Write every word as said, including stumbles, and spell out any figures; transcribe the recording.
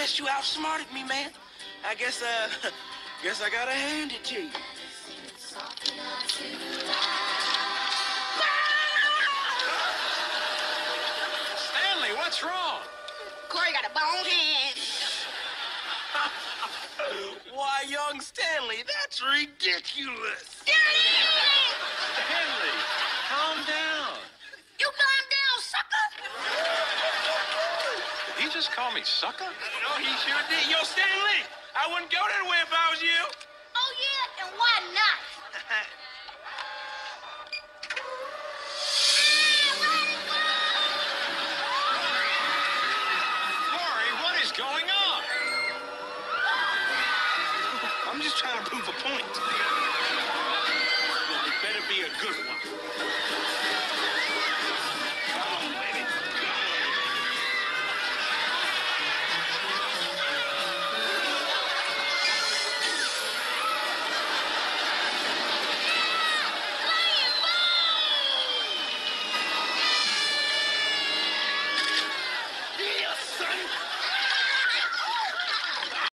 guess you outsmarted me, man. I guess, uh, guess I gotta hand it to you. Stanley, what's wrong? Corey got a bone hand. Why, young Stanley, that's ridiculous. Stanley, calm down. You calm down, sucker. Did he just call me sucker? No, he sure did. Yo, Stanley, I wouldn't go that way if I was you. Oh, yeah? And why not? Corey, what is going on? I'm just trying to prove a point. Well, it better be a good one.